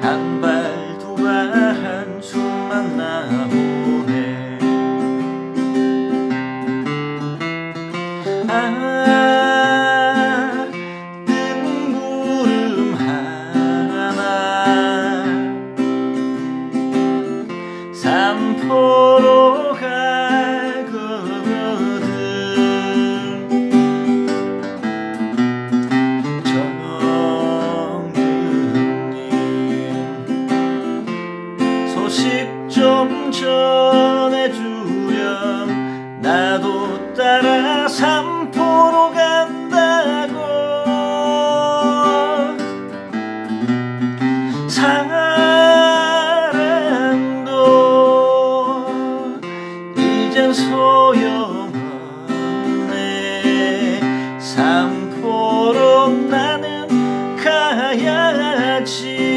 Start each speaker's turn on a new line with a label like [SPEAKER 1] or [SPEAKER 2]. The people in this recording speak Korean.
[SPEAKER 1] 한 발 두 발 한 줌만 나오네. 뜬 구름 하나 산포로 가거든. 정은님 소식 좀 전해주렴. 나도 따라 산포로 간다고. 사랑도 이젠 소용없네. 산포로 나는 가야지.